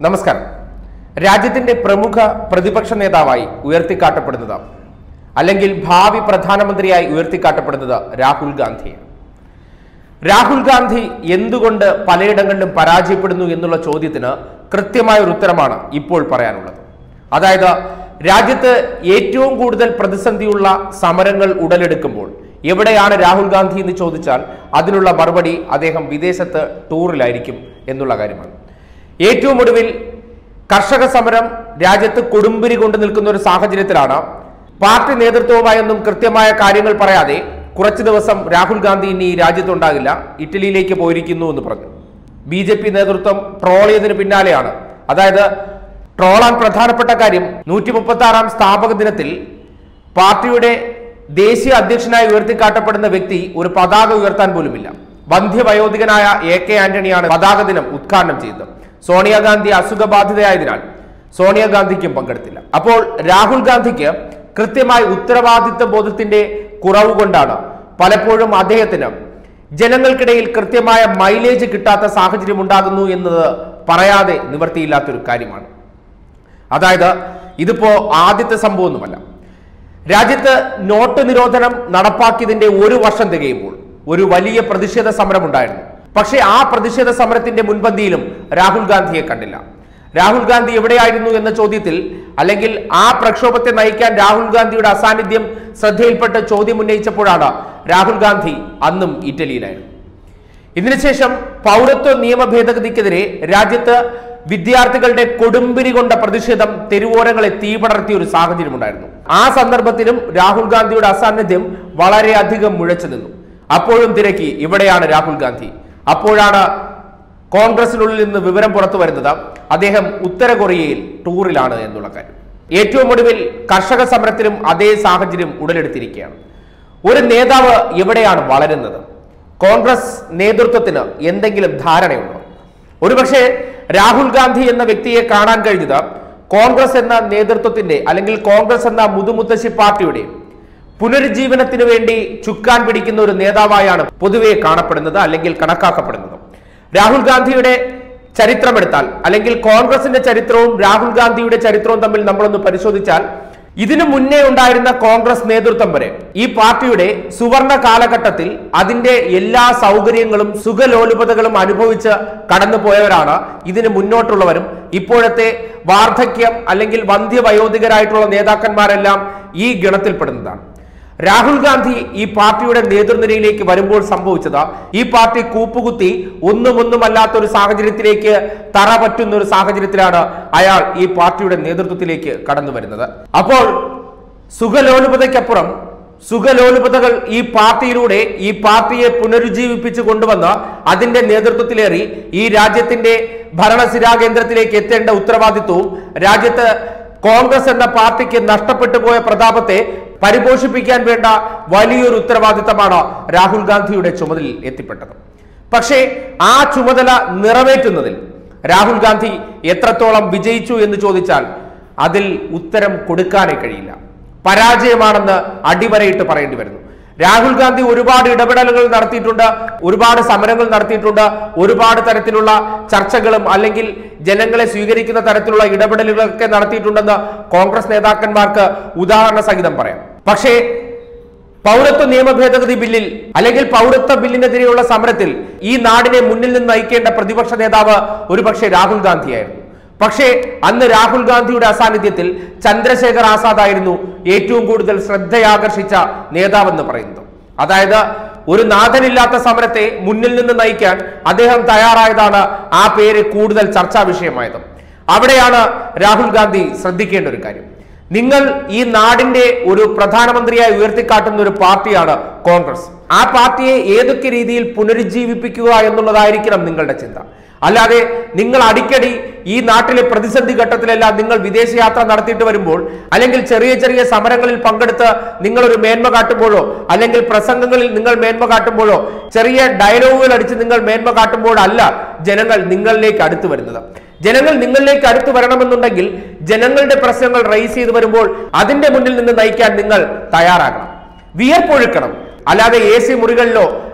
നമസ്കാരം. രാജ്യത്തിന്റെ പ്രമുഖ പ്രതിപക്ഷ നേതാവായി ഉയർത്തിക്കാട്ടപ്പെടുന്നത് അല്ലെങ്കിൽ ഭാവി പ്രധാനമന്ത്രിയായി ഉയർത്തിക്കാട്ടപ്പെടുന്നത് രാഹുൽ ഗാന്ധിയാണ്. രാഹുൽ ഗാന്ധി എന്തുകൊണ്ട് പലയിടങ്ങളിലും പരാജയപ്പെടുന്നു എന്നുള്ള ചോദ്യത്തിന് കൃത്യമായ ഒരു ഉത്തരമാണ് ഇപ്പോൾ പറയാനുള്ളത്. അതായത് രാജ്യത്ത് ഏറ്റവും കൂടുതൽ പ്രതിസന്ധിയുള്ള സമരങ്ങൾ ഉടലെടുക്കുമ്പോൾ എവിടെയാണ് രാഹുൽ ഗാന്ധി എന്ന് ചോദിച്ചാൽ അതിനുള്ള മറുപടി അദ്ദേഹം വിദേശത്ത് ടൂറിലായിരിക്കും എന്നുള്ള കാര്യമാണ്. ഏറ്റവും ഒടുവിൽ കർഷക സമരം രാജ്യത്ത് കൊടുമ്പിരി കൊണ്ട് നിൽക്കുന്ന ഒരു സാഹചര്യത്തിലാണ് പാർട്ടി നേതൃത്വവുമായൊന്നും കൃത്യമായ കാര്യങ്ങൾ പറയാതെ കുറച്ചു ദിവസം രാഹുൽ ഗാന്ധി ഇനി രാജ്യത്തുണ്ടാകില്ല, ഇറ്റലിയിലേക്ക് പോയിരിക്കുന്നു എന്ന് പറഞ്ഞു. BJP നേതൃത്വം ട്രോൾ ചെയ്തതിന് പിന്നാലെയാണ്. അതായത് ട്രോളാൻ പ്രധാനപ്പെട്ട കാര്യം 136-ാം സ്ഥാപക ദിനത്തിൽ പാർട്ടിയുടെ ദേശീയ അധ്യക്ഷനായി ഉയർത്തിക്കാട്ടപ്പെടുന്ന വ്യക്തി ഒരു പതാക ഉയർത്താൻ പോലുമില്ല. വന്ധ്യവയോധികനായ AK ആന്റണിയാണ് പതാക ദിനം ഉദ്ഘാടനം ചെയ്തത്. സോണിയാഗാന്ധി അസുഖബാധിതയായതിനാൽ സോണിയാഗാന്ധിക്കും പങ്കെടുത്തില്ല. അപ്പോൾ രാഹുൽ ഗാന്ധിക്ക് കൃത്യമായ ഉത്തരവാദിത്വ ബോധത്തിന്റെ കുറവ് കൊണ്ടാണ് പലപ്പോഴും അദ്ദേഹത്തിന് ജനങ്ങൾക്കിടയിൽ കൃത്യമായ മൈലേജ് കിട്ടാത്ത സാഹചര്യം ഉണ്ടാകുന്നു എന്നത് പറയാതെ നിവൃത്തിയില്ലാത്തൊരു കാര്യമാണ്. അതായത് ഇതിപ്പോ ആദ്യത്തെ സംഭവമൊന്നുമല്ല. രാജ്യത്ത് നോട്ട് നിരോധനം നടപ്പാക്കിയതിന്റെ 1 വർഷം തികയുമ്പോൾ ഒരു വലിയ പ്രതിഷേധ സമരം ഉണ്ടായിരുന്നു. പക്ഷേ ആ പ്രതിഷേധ സമരത്തിന്റെ മുൻപന്തിയിലും രാഹുൽ ഗാന്ധിയെ കണ്ടില്ല. രാഹുൽ ഗാന്ധി എവിടെയായിരുന്നു എന്ന ചോദ്യത്തിൽ അല്ലെങ്കിൽ ആ പ്രക്ഷോഭത്തെ നയിക്കാൻ രാഹുൽ ഗാന്ധിയുടെ അസാന്നിധ്യം ശ്രദ്ധയിൽപ്പെട്ട് ചോദ്യം ഉന്നയിച്ചപ്പോഴാണ് രാഹുൽ ഗാന്ധി അന്നും ഇറ്റലിയിലായിരുന്നു. ഇതിനുശേഷം പൗരത്വ നിയമ ഭേദഗതിക്കെതിരെ രാജ്യത്ത് വിദ്യാർത്ഥികളുടെ കൊടുമ്പിരി കൊണ്ട പ്രതിഷേധം തെരുവോരങ്ങളെ തീപടർത്തിയ ഒരു സാഹചര്യം ഉണ്ടായിരുന്നു. ആ സന്ദർഭത്തിലും രാഹുൽ ഗാന്ധിയുടെ അസാന്നിധ്യം വളരെയധികം മുഴച്ചു നിന്നു. അപ്പോഴും തിരക്കി ഇവിടെയാണ് രാഹുൽ ഗാന്ധി. അപ്പോഴാണ് കോൺഗ്രസിനുള്ളിൽ നിന്ന് വിവരം പുറത്തു വരുന്നത് അദ്ദേഹം ഉത്തര കൊറിയയിൽ ടൂറിലാണ് എന്നുള്ള കാര്യം. ഏറ്റവും ഒടുവിൽ കർഷക സമരത്തിലും അതേ സാഹചര്യം ഉടലെടുത്തിരിക്കുകയാണ്. ഒരു നേതാവ് എവിടെയാണ് വളരുന്നത്? കോൺഗ്രസ് നേതൃത്വത്തിന് എന്തെങ്കിലും ധാരണയുണ്ടോ? ഒരുപക്ഷെ രാഹുൽ ഗാന്ധി എന്ന വ്യക്തിയെ കാണാൻ കഴിഞ്ഞത് കോൺഗ്രസ് എന്ന നേതൃത്വത്തിന്റെ അല്ലെങ്കിൽ കോൺഗ്രസ് എന്ന മുതുമുത്തശ്ശി പാർട്ടിയുടെ പുനരുജ്ജീവനത്തിന് വേണ്ടി ചുക്കാൻ പിടിക്കുന്ന ഒരു നേതാവായാണ് പൊതുവെ കാണപ്പെടുന്നത് അല്ലെങ്കിൽ കണക്കാക്കപ്പെടുന്നത്. രാഹുൽ ഗാന്ധിയുടെ ചരിത്രമെടുത്താൽ അല്ലെങ്കിൽ കോൺഗ്രസിന്റെ ചരിത്രവും രാഹുൽ ഗാന്ധിയുടെ ചരിത്രവും തമ്മിൽ നമ്മളൊന്ന് പരിശോധിച്ചാൽ ഇതിനു മുന്നേ ഉണ്ടായിരുന്ന കോൺഗ്രസ് നേതൃത്വം വരെ ഈ പാർട്ടിയുടെ സുവർണ കാലഘട്ടത്തിൽ അതിന്റെ എല്ലാ സൗകര്യങ്ങളും സുഖലോലുപതകളും അനുഭവിച്ച് കടന്നുപോയവരാണ് ഇതിന് മുന്നോട്ടുള്ളവരും. ഇപ്പോഴത്തെ വാർദ്ധക്യം അല്ലെങ്കിൽ വന്ധ്യവയോധികരായിട്ടുള്ള നേതാക്കന്മാരെല്ലാം ഈ ഗണത്തിൽപ്പെടുന്നതാണ്. രാഹുൽ ഗാന്ധി ഈ പാർട്ടിയുടെ നേതൃനിരയിലേക്ക് വരുമ്പോൾ സംഭവിച്ചത് ഈ പാർട്ടി കൂപ്പുകുത്തി ഒന്നുമല്ലാത്ത ഒരു സാഹചര്യത്തിലേക്ക് തറ പറ്റുന്ന ഒരു സാഹചര്യത്തിലാണ് അയാൾ ഈ പാർട്ടിയുടെ നേതൃത്വത്തിലേക്ക് കടന്നു വരുന്നത്. അപ്പോൾ സുഖലോലുപതയ്ക്കപ്പുറം സുഖലോലുപതകൾ ഈ പാർട്ടിയിലൂടെ ഈ പാർട്ടിയെ പുനരുജ്ജീവിപ്പിച്ചു കൊണ്ടുവന്ന് അതിന്റെ നേതൃത്വത്തിലേറി ഈ രാജ്യത്തിന്റെ ഭരണസിരാ കേന്ദ്രത്തിലേക്ക് എത്തേണ്ട ഉത്തരവാദിത്വവും രാജ്യത്ത് കോൺഗ്രസ് എന്ന പാർട്ടിക്ക് നഷ്ടപ്പെട്ടു പോയ പ്രതാപത്തെ പരിപോഷിപ്പിക്കാൻ വേണ്ട വലിയൊരു ഉത്തരവാദിത്തമാണ് രാഹുൽ ഗാന്ധിയുടെ ചുമതലയിൽ എത്തിപ്പെട്ടത്. പക്ഷേ ആ ചുമതല നിറവേറ്റുന്നതിൽ രാഹുൽ ഗാന്ധി എത്രത്തോളം വിജയിച്ചു എന്ന് ചോദിച്ചാൽ അതിൽ ഉത്തരം കൊടുക്കാനേ കഴിയില്ല. പരാജയമാണെന്ന് അടിവരയിട്ട് പറയേണ്ടി വരുന്നു. രാഹുൽ ഗാന്ധി ഒരുപാട് ഇടപെടലുകൾ നടത്തിയിട്ടുണ്ട്, ഒരുപാട് സമരങ്ങൾ നടത്തിയിട്ടുണ്ട്, ഒരുപാട് തരത്തിലുള്ള ചർച്ചകളും അല്ലെങ്കിൽ ജനങ്ങളെ സ്വീകരിക്കുന്ന തരത്തിലുള്ള ഇടപെടലുകളൊക്കെ നടത്തിയിട്ടുണ്ടെന്ന് കോൺഗ്രസ് നേതാക്കന്മാർക്ക് ഉദാഹരണ സഹിതം പറയാം. പക്ഷേ പൗരത്വ നിയമ ഭേദഗതി ബില്ലിൽ അല്ലെങ്കിൽ പൗരത്വ ബില്ലിനെതിരെയുള്ള സമരത്തിൽ ഈ നാടിനെ മുന്നിൽ നിന്ന് നയിക്കേണ്ട പ്രതിപക്ഷ നേതാവ് ഒരുപക്ഷെ രാഹുൽ ഗാന്ധിയായിരുന്നു. പക്ഷേ അന്ന് രാഹുൽ ഗാന്ധിയുടെ അസാന്നിധ്യത്തിൽ ചന്ദ്രശേഖർ ആസാദ് ആയിരുന്നു ഏറ്റവും കൂടുതൽ ശ്രദ്ധയാകർഷിച്ച നേതാവെന്ന് പറയുന്നത്. അതായത് ഒരു നാഥനില്ലാത്ത സമരത്തെ മുന്നിൽ നിന്ന് നയിക്കാൻ അദ്ദേഹം തയ്യാറായതാണ് ആ പേര് കൂടുതൽ ചർച്ചാ വിഷയമായത്. അവിടെയാണ് രാഹുൽ ഗാന്ധി ശ്രദ്ധിക്കേണ്ട ഒരു കാര്യം. നിങ്ങൾ ഈ നാടിന്റെ ഒരു പ്രധാനമന്ത്രിയായി ഉയർത്തിക്കാട്ടുന്ന ഒരു പാർട്ടിയാണ് കോൺഗ്രസ്. ആ പാർട്ടിയെ ഏതൊക്കെ രീതിയിൽ പുനരുജ്ജീവിപ്പിക്കുക എന്നുള്ളതായിരിക്കണം നിങ്ങളുടെ ചിന്ത. അല്ലാതെ നിങ്ങൾ അടിക്കടി ഈ നാട്ടിലെ പ്രതിസന്ധി ഘട്ടത്തിലെല്ലാം നിങ്ങൾ വിദേശയാത്ര നടത്തിയിട്ട് വരുമ്പോൾ അല്ലെങ്കിൽ ചെറിയ ചെറിയ സമരങ്ങളിൽ പങ്കെടുത്ത് നിങ്ങൾ ഒരു മേന്മ കാട്ടുമ്പോഴോ അല്ലെങ്കിൽ പ്രസംഗങ്ങളിൽ നിങ്ങൾ മേന്മ കാട്ടുമ്പോഴോ ചെറിയ ഡയലോഗുകൾ അടിച്ച് നിങ്ങൾ മേന്മ കാട്ടുമ്പോഴല്ല ജനങ്ങൾ നിങ്ങളിലേക്ക് അടുത്തു വരുന്നത്. ജനങ്ങൾ നിങ്ങളിലേക്ക് അടുത്തു വരണമെന്നുണ്ടെങ്കിൽ ജനങ്ങളുടെ പ്രശ്നങ്ങൾ റൈസ് ചെയ്ത് വരുമ്പോൾ അതിന്റെ മുന്നിൽ നിന്ന് നയിക്കാൻ നിങ്ങൾ തയ്യാറാകണം, വിയർപ്പൊഴുക്കണം. അല്ലാതെ AC മുറികളിലോ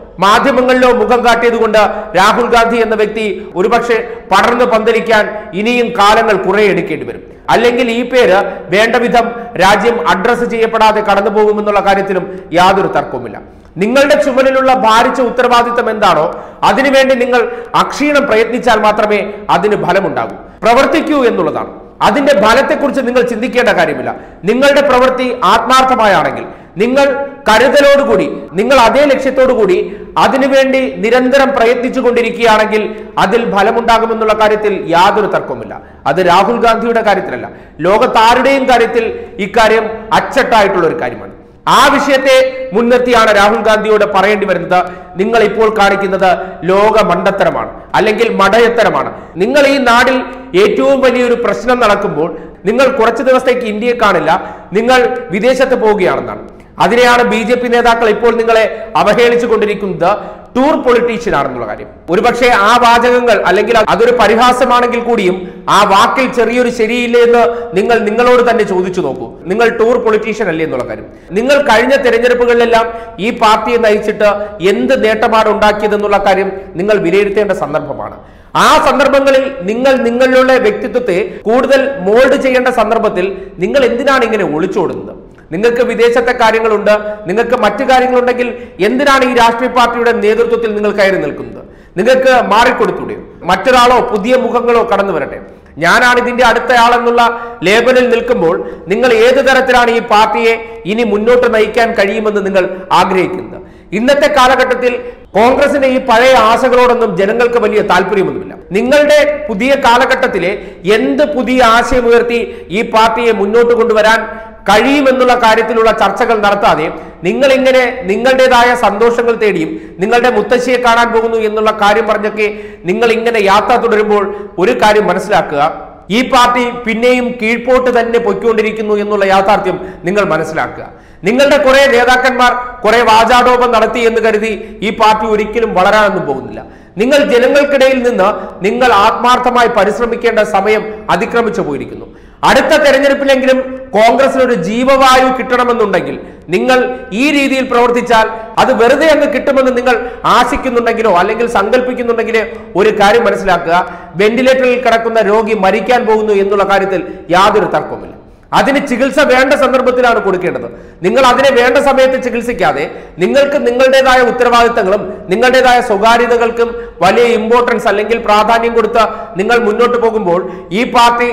മാധ്യമങ്ങളിലോ മുഖം കാട്ടിയതുകൊണ്ട് രാഹുൽ ഗാന്ധി എന്ന വ്യക്തി ഒരുപക്ഷെ പടർന്നു പന്തലിക്കാൻ ഇനിയും കാലങ്ങൾ കുറെ എടുക്കേണ്ടി വരും. അല്ലെങ്കിൽ ഈ പേര് വേണ്ട വിധം രാജ്യം അഡ്രസ് ചെയ്യപ്പെടാതെ കടന്നു പോകുമെന്നുള്ള കാര്യത്തിലും യാതൊരു തർക്കവുമില്ല. നിങ്ങളുടെ ചുമലിലുള്ള ഭാരിച്ച ഉത്തരവാദിത്തം എന്താണോ അതിനുവേണ്ടി നിങ്ങൾ അക്ഷീണം പ്രയത്നിച്ചാൽ മാത്രമേ അതിന് ഫലമുണ്ടാകൂ. പ്രവർത്തിക്കൂ എന്നുള്ളതാണ്. അതിന്റെ ഫലത്തെക്കുറിച്ച് നിങ്ങൾ ചിന്തിക്കേണ്ട കാര്യമില്ല. നിങ്ങളുടെ പ്രവൃത്തി ആത്മാർത്ഥമായാണെങ്കിൽ, നിങ്ങൾ കരുതലോടുകൂടി, നിങ്ങൾ അതേ ലക്ഷ്യത്തോടുകൂടി അതിനുവേണ്ടി നിരന്തരം പ്രയത്നിച്ചു കൊണ്ടിരിക്കുകയാണെങ്കിൽ അതിൽ ഫലമുണ്ടാകുമെന്നുള്ള കാര്യത്തിൽ യാതൊരു തർക്കവുമില്ല. അത് രാഹുൽ ഗാന്ധിയുടെ കാര്യത്തിലല്ല, ലോകത്താരുടെയും കാര്യത്തിൽ ഇക്കാര്യം അച്ചട്ടായിട്ടുള്ള ഒരു കാര്യമാണ്. ആ വിഷയത്തെ മുൻനിർത്തിയാണ് രാഹുൽ ഗാന്ധിയോട് പറയേണ്ടി വരുന്നത്, നിങ്ങൾ ഇപ്പോൾ കാണിക്കുന്നത് ലോക മണ്ടത്തരമാണ്, അല്ലെങ്കിൽ മടയത്തരമാണ്. നിങ്ങൾ ഈ നാടിൽ ഏറ്റവും വലിയൊരു പ്രശ്നം നടക്കുമ്പോൾ നിങ്ങൾ കുറച്ചു ദിവസത്തേക്ക് ഇന്ത്യയെ കാണില്ല, നിങ്ങൾ വിദേശത്ത് പോവുകയാണെന്നാണ്. അതിനെയാണ് BJP നേതാക്കൾ ഇപ്പോൾ നിങ്ങളെ അവഹേളിച്ചു കൊണ്ടിരിക്കുന്നത് ടൂർ പൊളിറ്റീഷ്യൻ ആണെന്നുള്ള കാര്യം. ഒരുപക്ഷെ ആ വാചകങ്ങൾ, അല്ലെങ്കിൽ അതൊരു പരിഹാസമാണെങ്കിൽ കൂടിയും ആ വാക്കിൽ ചെറിയൊരു ശരിയില്ലേ എന്ന് നിങ്ങൾ നിങ്ങളോട് തന്നെ ചോദിച്ചു നോക്കൂ. നിങ്ങൾ ടൂർ പൊളിറ്റീഷ്യൻ അല്ലേ എന്നുള്ള കാര്യം. നിങ്ങൾ കഴിഞ്ഞ തെരഞ്ഞെടുപ്പുകളിലെല്ലാം ഈ പാർട്ടിയെ നയിച്ചിട്ട് എന്ത് നേട്ടമാണ് ഉണ്ടാക്കിയതെന്നുള്ള കാര്യം നിങ്ങൾ വിലയിരുത്തേണ്ട സന്ദർഭമാണ്. ആ സന്ദർഭങ്ങളിൽ നിങ്ങൾ നിങ്ങളുടെ വ്യക്തിത്വത്തെ കൂടുതൽ മോൾഡ് ചെയ്യേണ്ട സന്ദർഭത്തിൽ നിങ്ങൾ എന്തിനാണ് ഇങ്ങനെ ഒളിച്ചോടുന്നത്? നിങ്ങൾക്ക് വിദേശത്തെ കാര്യങ്ങളുണ്ട്, നിങ്ങൾക്ക് മറ്റു കാര്യങ്ങളുണ്ടെങ്കിൽ എന്തിനാണ് ഈ രാഷ്ട്രീയ പാർട്ടിയുടെ നേതൃത്വത്തിൽ നിങ്ങൾ കയറി നിൽക്കുന്നത്? നിങ്ങൾക്ക് മാറിക്കൊടുത്തൂടെ? മറ്റൊരാളോ പുതിയ മുഖങ്ങളോ കടന്നു വരട്ടെ. ഞാനാണ് ഇതിന്റെ അടുത്തയാളെന്നുള്ള ലേബലിൽ നിൽക്കുമ്പോൾ നിങ്ങൾ ഏത് തരത്തിലാണ് ഈ പാർട്ടിയെ ഇനി മുന്നോട്ട് നയിക്കാൻ കഴിയുമെന്ന് നിങ്ങൾ ആഗ്രഹിക്കുന്നത്? ഇന്നത്തെ കാലഘട്ടത്തിൽ കോൺഗ്രസിന്റെ ഈ പഴയ ആശകളോടൊന്നും ജനങ്ങൾക്ക് വലിയ താല്പര്യമൊന്നുമില്ല. നിങ്ങളുടെ പുതിയ കാലഘട്ടത്തിലെ എന്ത് പുതിയ ആശയം ഉയർത്തി ഈ പാർട്ടിയെ മുന്നോട്ട് കൊണ്ടുവരാൻ കഴിയുമെന്നുള്ള കാര്യത്തിലുള്ള ചർച്ചകൾ നടത്താതെ നിങ്ങൾ ഇങ്ങനെ നിങ്ങളുടേതായ സന്തോഷങ്ങൾ തേടിയും നിങ്ങളുടെ മുത്തശ്ശിയെ കാണാൻ പോകുന്നു എന്നുള്ള കാര്യം പറഞ്ഞൊക്കെ നിങ്ങൾ ഇങ്ങനെ യാത്ര തുടരുമ്പോൾ ഒരു കാര്യം മനസ്സിലാക്കുക, ഈ പാർട്ടി പിന്നെയും കീഴ്പോട്ട് തന്നെ പൊയ്ക്കൊണ്ടിരിക്കുന്നു എന്നുള്ള യാഥാർത്ഥ്യം നിങ്ങൾ മനസ്സിലാക്കുക. നിങ്ങളുടെ കുറെ നേതാക്കന്മാർ കുറെ വാചാടോപം നടത്തി എന്ന് കരുതി ഈ പാർട്ടി ഒരിക്കലും വളരാനൊന്നും പോകുന്നില്ല. നിങ്ങൾ ജനങ്ങൾക്കിടയിൽ നിന്ന് നിങ്ങൾ ആത്മാർത്ഥമായി പരിശ്രമിക്കേണ്ട സമയം അതിക്രമിച്ചു പോയിരിക്കുന്നു. അടുത്ത തെരഞ്ഞെടുപ്പിലെങ്കിലും കോൺഗ്രസിന് ഒരു ജീവവായു കിട്ടണമെന്നുണ്ടെങ്കിൽ നിങ്ങൾ ഈ രീതിയിൽ പ്രവർത്തിച്ചാൽ അത് വെറുതെ അങ്ങ് കിട്ടുമെന്ന് നിങ്ങൾ ആശിക്കുന്നുണ്ടെങ്കിലോ അല്ലെങ്കിൽ സങ്കല്പിക്കുന്നുണ്ടെങ്കിലോ ഒരു കാര്യം മനസ്സിലാക്കുക, വെന്റിലേറ്ററിൽ കിടക്കുന്ന രോഗി മരിക്കാൻ പോകുന്നു എന്നുള്ള കാര്യത്തിൽ യാതൊരു തർക്കവുമില്ല. അതിന് ചികിത്സ വേണ്ട സന്ദർഭത്തിലാണ് കൊടുക്കേണ്ടത്. നിങ്ങൾ അതിനെ വേണ്ട സമയത്ത് ചികിത്സിക്കാതെ നിങ്ങൾക്ക് നിങ്ങളുടേതായ ഉത്തരവാദിത്തങ്ങളും നിങ്ങളുടേതായ സ്വകാര്യതകൾക്കും വലിയ ഇമ്പോർട്ടൻസ് അല്ലെങ്കിൽ പ്രാധാന്യം കൊടുത്ത് നിങ്ങൾ മുന്നോട്ട് പോകുമ്പോൾ ഈ പാർട്ടി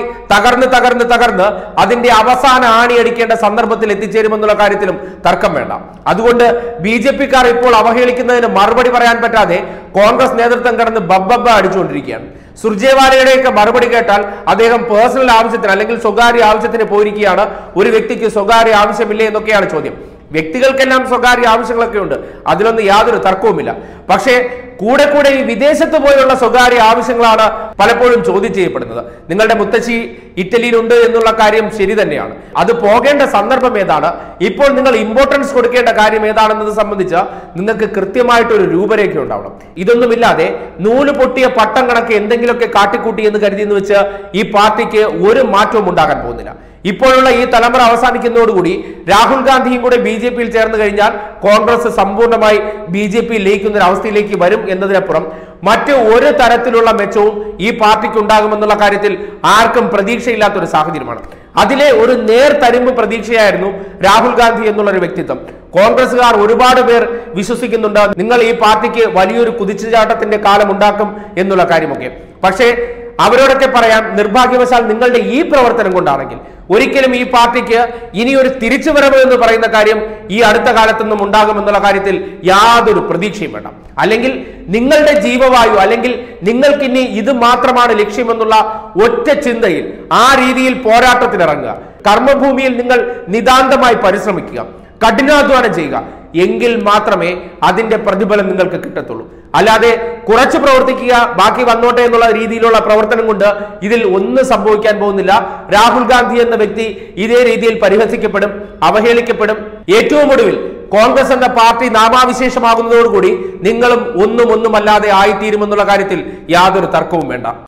തകർന്ന് അതിന്റെ അവസാന ആണിയടിക്കേണ്ട സന്ദർഭത്തിൽ എത്തിച്ചേരുമെന്നുള്ള കാര്യത്തിലും തർക്കം വേണ്ട. അതുകൊണ്ട് BJP-ക്കാർ ഇപ്പോൾ അവഹേളിക്കുന്നതിന് മറുപടി പറയാൻ പറ്റാതെ കോൺഗ്രസ് നേതൃത്വം കിടന്ന് ബബ്ബ അടിച്ചുകൊണ്ടിരിക്കുകയാണ്. സുർജേവാലയുടെയൊക്കെ മറുപടി കേട്ടാൽ അദ്ദേഹം പേഴ്സണൽ ആവശ്യത്തിന് അല്ലെങ്കിൽ സ്വകാര്യ ആവശ്യത്തിന് പോയിരിക്കുകയാണ്. ഒരു വ്യക്തിക്ക് സ്വകാര്യ ആവശ്യമില്ലേ എന്നൊക്കെയാണ് ചോദ്യം. വ്യക്തികൾക്കെല്ലാം സ്വകാര്യ ആവശ്യങ്ങളൊക്കെ ഉണ്ട്, അതിലൊന്നും യാതൊരു തർക്കവുമില്ല. പക്ഷേ കൂടെ ഈ വിദേശത്ത് പോയുള്ള സ്വകാര്യ ആവശ്യങ്ങളാണ് പലപ്പോഴും ചോദ്യം ചെയ്യപ്പെടുന്നത്. നിങ്ങളുടെ മുത്തശ്ശി ഇറ്റലിയിലുണ്ട് എന്നുള്ള കാര്യം ശരി തന്നെയാണ്. അത് പോകേണ്ട സന്ദർഭം ഏതാണ്, ഇപ്പോൾ നിങ്ങൾ ഇമ്പോർട്ടൻസ് കൊടുക്കേണ്ട കാര്യം ഏതാണെന്നത് സംബന്ധിച്ച് നിങ്ങൾക്ക് കൃത്യമായിട്ടൊരു രൂപരേഖ ഉണ്ടാവണം. ഇതൊന്നുമില്ലാതെ നൂല് പൊട്ടിയ പട്ടം കണക്ക് എന്തെങ്കിലുമൊക്കെ കാട്ടിക്കൂട്ടി എന്ന് കരുതിയെന്ന് വെച്ച് ഈ പാർട്ടിക്ക് ഒരു മാറ്റവും ഉണ്ടാകാൻ പോകുന്നില്ല. ഇപ്പോഴുള്ള ഈ തലമുറ അവസാനിക്കുന്നതോടുകൂടി രാഹുൽ ഗാന്ധിയും കൂടെ BJP-യിൽ ചേർന്ന് കഴിഞ്ഞാൽ കോൺഗ്രസ് സമ്പൂർണ്ണമായി BJP-യിൽ ലയിക്കുന്ന ഒരു അവസ്ഥയിലേക്ക് വരും എന്നതിനപ്പുറം മറ്റ് ഒരു തരത്തിലുള്ള മെച്ചവും ഈ പാർട്ടിക്ക് ഉണ്ടാകുമെന്നുള്ള കാര്യത്തിൽ ആർക്കും പ്രതീക്ഷയില്ലാത്തൊരു സാഹചര്യമാണ്. അതിലെ ഒരു നേർതരിമ്പ് പ്രതീക്ഷയായിരുന്നു രാഹുൽ ഗാന്ധി എന്നുള്ളൊരു വ്യക്തിത്വം. കോൺഗ്രസുകാർ ഒരുപാട് പേർ വിശ്വസിക്കുന്നുണ്ട് നിങ്ങൾ ഈ പാർട്ടിക്ക് വലിയൊരു കുതിച്ചുചാട്ടത്തിന്റെ കാലം ഉണ്ടാക്കും എന്നുള്ള കാര്യമൊക്കെ. പക്ഷേ അവരോടൊക്കെ പറയാം, നിർഭാഗ്യവശാൽ നിങ്ങളുടെ ഈ പ്രവർത്തനം കൊണ്ടാണെങ്കിൽ ഒരിക്കലും ഈ പാർട്ടിക്ക് ഇനിയൊരു തിരിച്ചുവരവ് എന്ന് പറയുന്ന കാര്യം ഈ അടുത്ത കാലത്തൊന്നും ഉണ്ടാകുമെന്നുള്ള കാര്യത്തിൽ യാതൊരു പ്രതീക്ഷയും വേണ്ട. അല്ലെങ്കിൽ നിങ്ങളുടെ ജീവവായു, അല്ലെങ്കിൽ നിങ്ങൾക്കിനി ഇത് മാത്രമാണ് ലക്ഷ്യമെന്നുള്ള ഒറ്റ ചിന്തയിൽ ആ രീതിയിൽ പോരാട്ടത്തിനിറങ്ങുക. കർമ്മഭൂമിയിൽ നിങ്ങൾ നിതാന്തമായി പരിശ്രമിക്കുക, കഠിനാധ്വാനം ചെയ്യുക. എങ്കിൽ മാത്രമേ അതിന്റെ പ്രതിഫലം നിങ്ങൾക്ക് കിട്ടത്തുള്ളൂ. അല്ലാതെ കുറച്ച് പ്രവർത്തിക്കുക, ബാക്കി വന്നോട്ടെ എന്നുള്ള രീതിയിലുള്ള പ്രവർത്തനം കൊണ്ട് ഇതിൽ ഒന്നും സംഭവിക്കാൻ പോകുന്നില്ല. രാഹുൽ ഗാന്ധി എന്ന വ്യക്തി ഇതേ രീതിയിൽ പരിഹസിക്കപ്പെടും, അവഹേളിക്കപ്പെടും. ഏറ്റവും ഒടുവിൽ കോൺഗ്രസ് എന്ന പാർട്ടി നാമാവിശേഷമാകുന്നതോടുകൂടി നിങ്ങളും ഒന്നുമല്ലാതെ ആയിത്തീരുമെന്നുള്ള കാര്യത്തിൽ യാതൊരു തർക്കവും വേണ്ട.